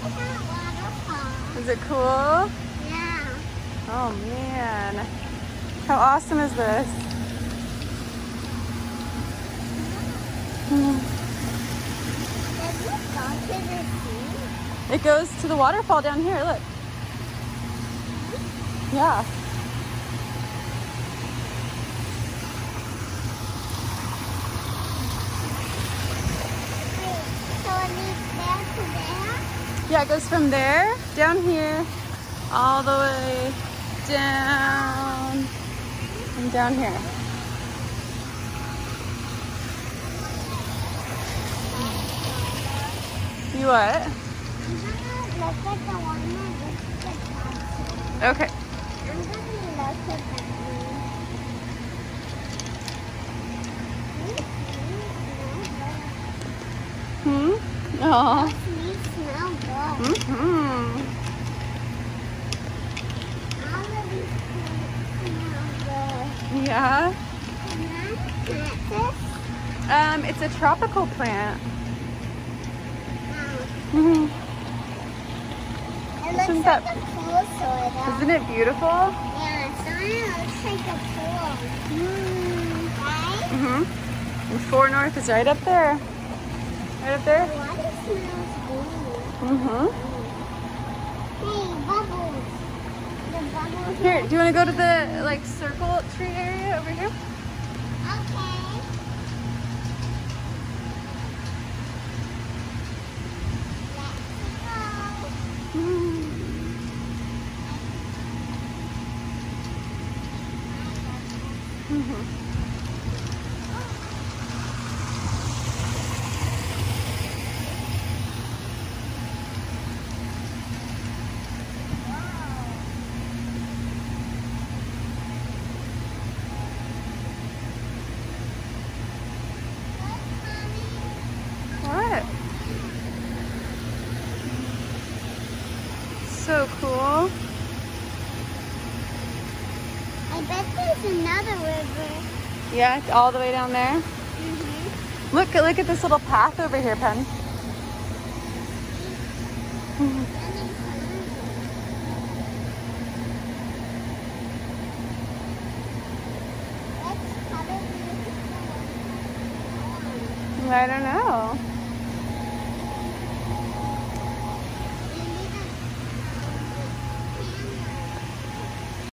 Is it cool? Yeah. Oh man. How awesome is this? Does it go to the sea? It goes to the waterfall down here, look. Yeah. Wait, so it leads there to there? Yeah, it goes from there, down here, all the way down, and down here. You what? I'm gonna look at the one that looks like that. Okay. I'm gonna look at that one. Aw. Those leaves smell good. Mm-hmm. All of these plants smell good. Yeah. Can I plant this? It's a tropical plant. It looks Isn't like that- a pool, sort of. Isn't it beautiful? Yeah, it looks like a pool. Right? Mm-hmm. And 4 North is right up there. Right up The there? water smells good. Mm-hmm. Hey, bubbles. The bubbles. Here, do you want to go to the like circle tree area over here? Okay. Let's go. Mm-hmm. What? So cool. I bet there's another river. Yeah, it's all the way down there. Look at this little path over here, Penn. I don't know.